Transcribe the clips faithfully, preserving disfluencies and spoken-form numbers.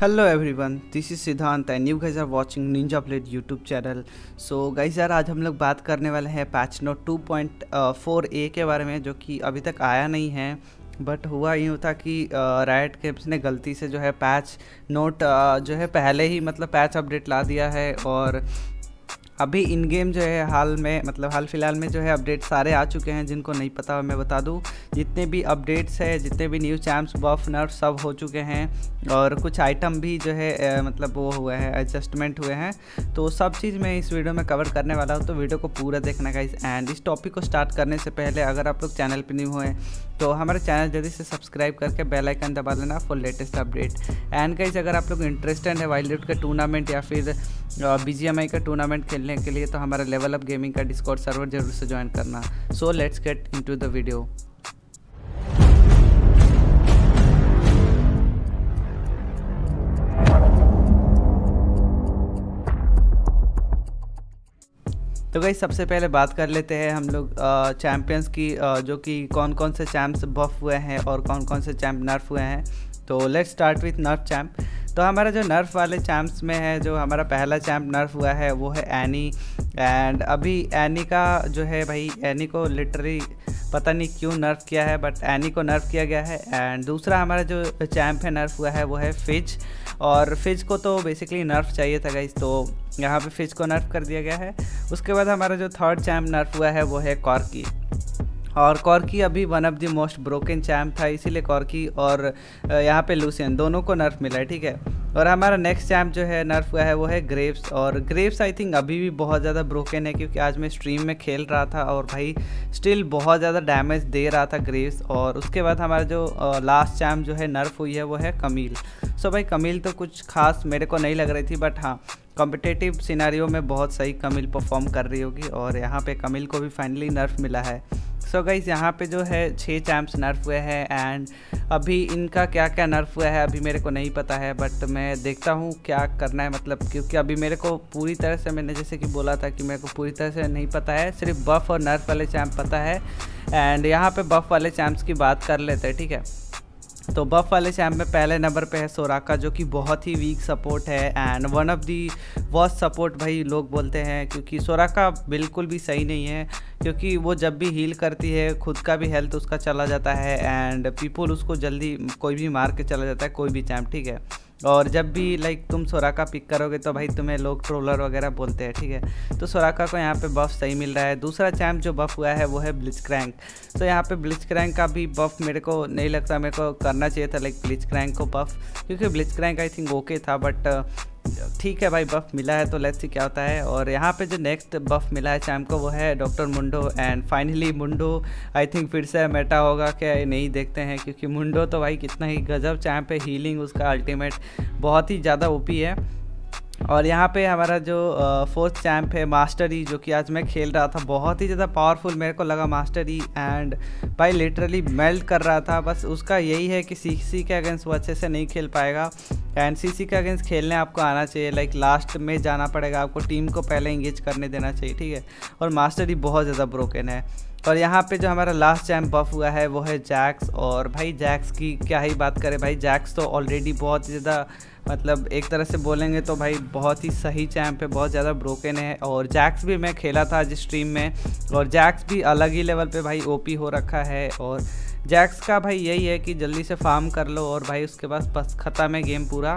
Hello everyone, this is Siddhant and you guys are watching ninja blade YouTube channel. So guys यार, आज हम लोग बात करने वाले हैं patch note two point four A के बारे में, जो कि अभी तक आया नहीं है। बट हुआ यूँ था कि राइट गेम्स ने गलती से जो है पैच नोट जो है पहले ही मतलब पैच अपडेट ला दिया है, और अभी इन गेम जो है हाल में मतलब हाल फिलहाल में जो है अपडेट सारे आ चुके हैं। जिनको नहीं पता मैं बता दूं, जितने भी अपडेट्स है, जितने भी न्यू चैम्प्स बफ नर्फ सब हो चुके हैं, और कुछ आइटम भी जो है ए, मतलब वो हुए हैं, एडजस्टमेंट हुए हैं। तो सब चीज़ मैं इस वीडियो में कवर करने वाला हूं, तो वीडियो को पूरा देखना गाइस। एंड इस टॉपिक को स्टार्ट करने से पहले अगर आप लोग चैनल पर न्यू हुए तो हमारे चैनल जल्दी से सब्सक्राइब करके बेल आइकन दबा लेना for latest update. And guys, अगर आप लोग इंटरेस्टेड है वाइल्ड रिफ्ट का टूर्नामेंट या फिर बीजीएमआई का टूर्नामेंट खेलने के लिए, तो हमारा लेवल अप गेमिंग का डिस्कॉर्ड सर्वर जरूर से ज्वाइन करना। So let's get into the video. तो गाइस, सबसे पहले बात कर लेते हैं हम लोग चैम्पियंस की, uh, जो कि कौन कौन से चैम्प्स बफ हुए हैं और कौन कौन से चैम्प नर्फ हुए हैं। तो let's start with nerf champ. तो हमारा जो नर्फ वाले चैम्प्स में है, जो हमारा पहला चैम्प नर्फ हुआ है वो है एनी। एंड अभी एनी का जो है भाई, एनी को लिटरली पता नहीं क्यों नर्फ किया है, बट एनी को नर्फ किया गया है। एंड दूसरा हमारा जो चैम्प है नर्फ हुआ है वो है फिज, और फिज को तो बेसिकली नर्फ चाहिए था गाइस, तो यहाँ पे फिज को नर्फ कर दिया गया है। उसके बाद हमारा जो थर्ड चैम्प नर्फ हुआ है वो है कॉर्की, और कॉर्की अभी one of the most broken champ था, इसीलिए कॉर्की और यहाँ पे लूसियन दोनों को नर्फ मिला है, ठीक है। और हमारा नेक्स्ट चैम्प जो है नर्फ हुआ है वो है ग्रेव्स, और ग्रेव्स आई थिंक अभी भी बहुत ज़्यादा ब्रोकन है, क्योंकि आज मैं स्ट्रीम में खेल रहा था और भाई स्टिल बहुत ज़्यादा डैमेज दे रहा था ग्रेव्स। और उसके बाद हमारा जो लास्ट चैम्प जो है नर्फ हुई है वो है कमील। सो भाई कमील तो कुछ खास मेरे को नहीं लग रही थी, बट हाँ कॉम्पिटिटिव सिनारियो में बहुत सही कमील परफॉर्म कर रही होगी, और यहाँ पे कमील को भी फाइनली नर्फ मिला है। सो so गाइस, यहाँ पे जो है छः चैम्प्स नर्फ हुए हैं, एंड अभी इनका क्या क्या नर्फ हुआ है अभी मेरे को नहीं पता है, बट मैं देखता हूँ क्या करना है, मतलब क्योंकि अभी मेरे को पूरी तरह से, मैंने जैसे कि बोला था कि मेरे को पूरी तरह से नहीं पता है, सिर्फ बफ और नर्फ वाले चैम्प पता है। एंड यहाँ पे बफ वाले चैम्प्स की बात कर लेते हैं, ठीक है। तो बफ वाले चैम्प में पहले नंबर पे है सोराका, जो कि बहुत ही वीक सपोर्ट है and one of the worst support भाई लोग बोलते हैं, क्योंकि सोराका बिल्कुल भी सही नहीं है, क्योंकि वो जब भी हील करती है खुद का भी हेल्थ उसका चला जाता है, एंड पीपल उसको जल्दी कोई भी मार के चला जाता है, कोई भी चैम्प, ठीक है। और जब भी लाइक तुम सोराका पिक करोगे तो भाई तुम्हें लोग ट्रोलर वगैरह बोलते हैं, ठीक है। तो सोराका को यहाँ पे बफ सही मिल रहा है। दूसरा चैम्प जो बफ हुआ है वो है ब्लिट्जक्रैंक। तो यहाँ पे ब्लिट्जक्रैंक का भी बफ मेरे को नहीं लगता, मेरे को करना चाहिए था लाइक ब्लिट्जक्रैंक को बफ, क्योंकि ब्लिट्जक्रैंक आई थिंक ओके था, बट ठीक है भाई बफ मिला है तो लेट्स सी क्या होता है। और यहाँ पे जो नेक्स्ट बफ मिला है चैम्प को वो है doctor Mundo, and finally Mundo I think फिर से मेटा होगा क्या नहीं, देखते हैं, क्योंकि मुंडो तो भाई कितना ही गजब चैम्प है, हीलिंग उसका अल्टीमेट बहुत ही ज़्यादा ओपी है। और यहाँ पे हमारा जो फोर्थ चैम्प है मास्टर ई, जो कि आज मैं खेल रहा था, बहुत ही ज़्यादा पावरफुल मेरे को लगा मास्टर ई, एंड भाई लिटरली मेल्ट कर रहा था। बस उसका यही है कि सीसी के अगेंस्ट वो अच्छे से नहीं खेल पाएगा, एंड सीसी के अगेंस्ट खेलने आपको आना चाहिए, लाइक लास्ट में जाना पड़ेगा आपको, टीम को पहले इंगेज करने देना चाहिए, ठीक है। और मास्टर ई बहुत ज़्यादा ब्रोकन है। और यहाँ पे जो हमारा लास्ट चैम्प बफ हुआ है वो है जैक्स, और भाई जैक्स की क्या ही बात करें भाई, जैक्स तो ऑलरेडी बहुत ज़्यादा मतलब एक तरह से बोलेंगे तो भाई बहुत ही सही चैम्प है, बहुत ज़्यादा ब्रोकन है। और जैक्स भी मैं खेला था आज स्ट्रीम में, और जैक्स भी अलग ही लेवल पे भाई ओपी हो रखा है। और जैक्स का भाई यही है कि जल्दी से फार्म कर लो, और भाई उसके पास बस ख़त्म है गेम, पूरा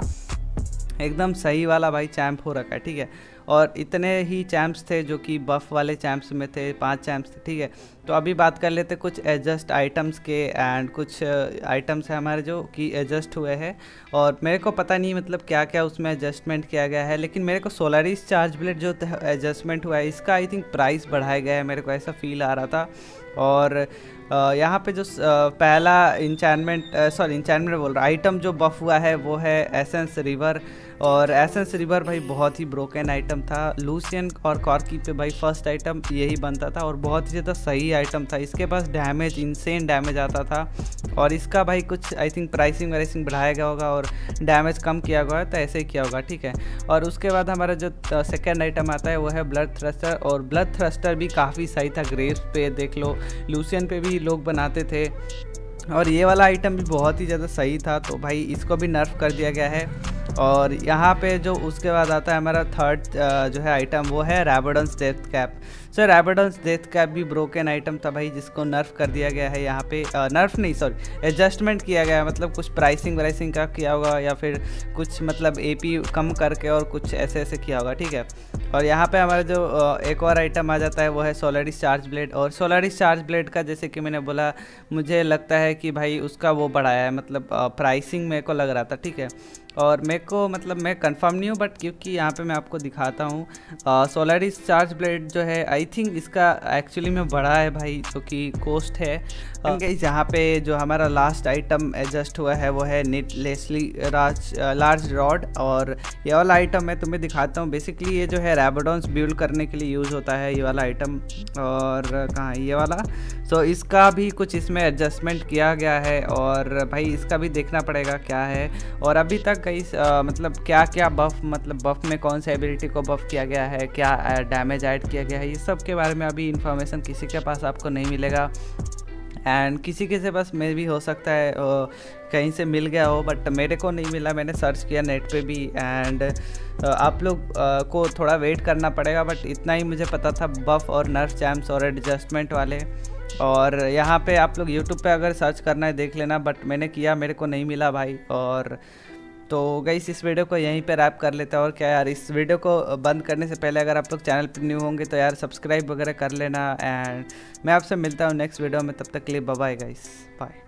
एकदम सही वाला भाई चैम्प हो रखा है, ठीक है। और इतने ही चैम्प्स थे जो कि बफ वाले चैम्प्स में थे, पांच चैम्प्स थे, ठीक है। तो अभी बात कर लेते कुछ एडजस्ट आइटम्स के, एंड कुछ आइटम्स हैं हमारे जो कि एडजस्ट हुए हैं, और मेरे को पता नहीं मतलब क्या क्या उसमें एडजस्टमेंट किया गया है, लेकिन मेरे को सोलारिस चार्ज ब्लेड जो एडजस्टमेंट हुआ है इसका आई थिंक प्राइस बढ़ाया गया है, मेरे को ऐसा फील आ रहा था। और यहाँ पे जो पहला इंचैनमेंट सॉरी इंचैनमेंट बोल रहा आइटम जो बफ हुआ है वो है एसेंस रिवर, और एसेंस रिवर भाई बहुत ही ब्रोकन आइटम था। लूसियन और कॉर्की पे भाई फर्स्ट आइटम यही बनता था, और बहुत ही ज़्यादा सही आइटम था, इसके पास डैमेज इनसेन डैमेज आता था, और इसका भाई कुछ आई थिंक प्राइसिंग वाइसिंग बढ़ाया गया होगा और डैमेज कम किया गया है, तो ऐसे ही किया होगा, ठीक है। और उसके बाद हमारा जो सेकेंड आइटम आता है वो है ब्लड थ्रस्टर, और ब्लड थ्रस्टर भी काफ़ी सही था, ग्रेव्स पे देख लो, लूसियन पे भी लोग बनाते थे, और ये वाला आइटम भी बहुत ही ज़्यादा सही था, तो भाई इसको भी नर्फ कर दिया गया है। और यहाँ पे जो उसके बाद आता है हमारा थर्ड जो है आइटम, वो है Rabadon's death cap. So Rabadon's death cap भी ब्रोकन आइटम था भाई, जिसको नर्फ कर दिया गया है यहाँ पे, नर्फ नहीं सॉरी एडजस्टमेंट किया गया है, मतलब कुछ प्राइसिंग वाइसिंग का किया होगा या फिर कुछ मतलब एपी कम करके और कुछ ऐसे ऐसे किया होगा, ठीक है। और यहाँ पे हमारा जो एक और आइटम आ जाता है वो है सोलारिस चार्ज ब्लेड। और सोलारिस चार्ज ब्लेड का जैसे कि मैंने बोला, मुझे लगता है कि भाई उसका वो बढ़ाया है, मतलब प्राइसिंग मेरे को लग रहा था, ठीक है। और मेरे को मतलब मैं कंफर्म नहीं हूँ, बट क्योंकि यहाँ पे मैं आपको दिखाता हूँ, सोलारिस चार्ज ब्लेड जो है आई थिंक इसका एक्चुअली में बड़ा है भाई, जो कि कोस्ट है। यहाँ पे जो हमारा लास्ट आइटम एडजस्ट हुआ है वो है निट लेसली राज लार्ज रॉड। और ये वाला आइटम मैं तुम्हें दिखाता हूँ। बेसिकली ये जो है रैबोडॉन्स बिल्ड करने के लिए यूज़ होता है ये वाला आइटम। और कहाँ ये वाला, सो so, इसका भी कुछ इसमें एडजस्टमेंट किया गया है, और भाई इसका भी देखना पड़ेगा क्या है। और अभी तक कई मतलब क्या क्या बफ़, मतलब बफ़ में कौन सा एबिलिटी को बफ़ किया गया है, क्या डैमेज ऐड किया गया है, ये सब के बारे में अभी इन्फॉर्मेशन किसी के पास आपको नहीं मिलेगा। एंड किसी के से बस मे भी हो सकता है uh, कहीं से मिल गया हो, बट मेरे को नहीं मिला। मैंने सर्च किया नेट पे भी, एंड uh, आप लोग uh, को थोड़ा वेट करना पड़ेगा। बट इतना ही मुझे पता था बफ़ और नर्फ चैम्प्स और एडजस्टमेंट वाले। और यहाँ पे आप लोग यूट्यूब पे अगर सर्च करना है देख लेना, बट मैंने किया, मेरे को नहीं मिला भाई। और तो गाइस इस वीडियो को यहीं पे रैप कर लेते हैं। और क्या यार, इस वीडियो को बंद करने से पहले अगर आप लोग चैनल पर न्यू होंगे तो यार सब्सक्राइब वगैरह कर लेना। एंड मैं आपसे मिलता हूँ नेक्स्ट वीडियो में, तब तक के लिए बाय बाय गाइस, बाय।